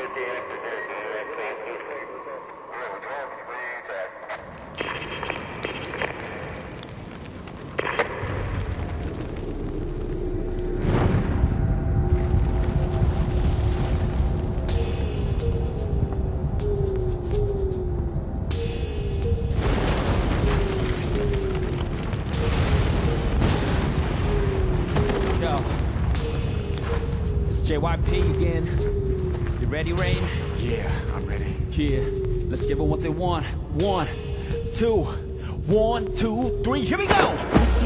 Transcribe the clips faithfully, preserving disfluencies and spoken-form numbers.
J Y P E again. You ready, Rain? Yeah, I'm ready. Yeah, let's give them what they want. One, two, one, two, three, here we go!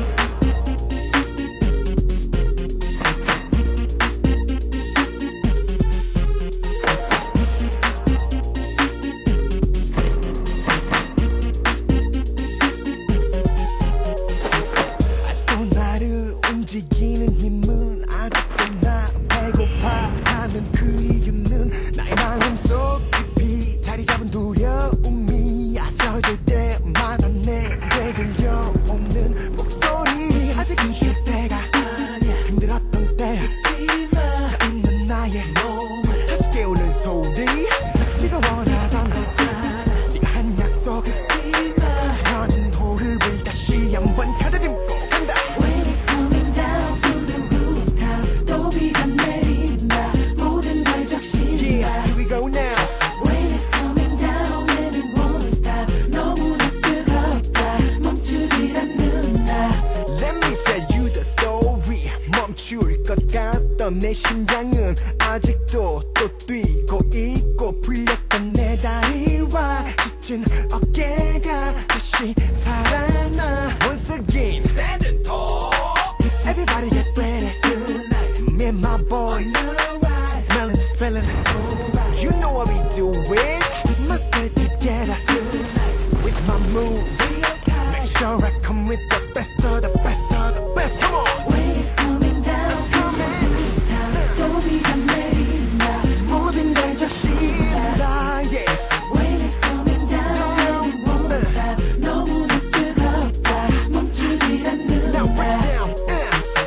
아직도 나를 움직이는 힘은 아직도 나 배고파하는 그 이유는 나의 마음속 깊이 자리 잡은 두려움이 앞서질 때마다 내게 들려오는 목소리. 아직은 쉴 때가 아니야. 힘들었던 때 지쳐 있는 나의 몸을 다시 깨우는 소리. 네가 원하던 거잖아. 네가 한 약속 지쳐진 호흡을 다시 한번 가다듬고 간다. When it's coming down to the rooftop, 또 비가 내린다. 모든 걸 적신다. Yeah, here we go now. When it's coming down and it won't stop, 너무나 뜨겁다. 멈추질 않는다. Let me tell you the story. 멈출 것 같던 내 심장은 아직도 또 뛰고 있고 풀렸던 내 다리와 지친 어깨가 다시 살아나. Once again, standing tall. Everybody get ready. Me and my boys, smelling, feeling it. You know what we do it. Must get it together with my moves. Make sure I come with the best of the best of the best. Come on. When it's coming down to the rooftop, 또 비가 내린다. 모든 걸 적신다. Yeah. When it's coming down and it won't stop, 너무나 뜨겁다. 멈추질 Now 않는다. break down. Uh.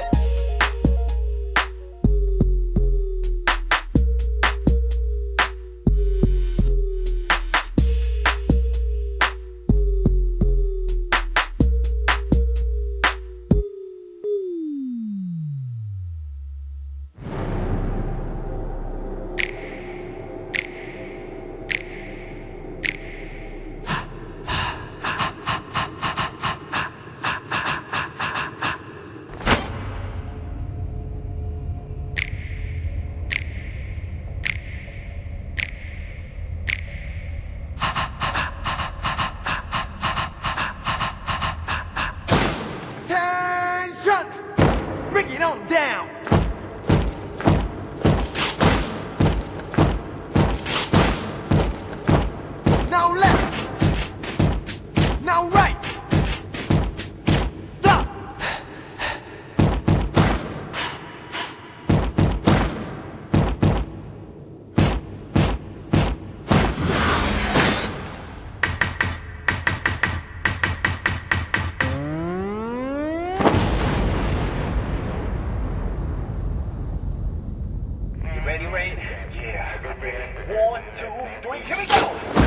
Attention! Bring it on down! Now left! Now right! Stop! You ready, Rain? Yeah. One, two, three, here we go!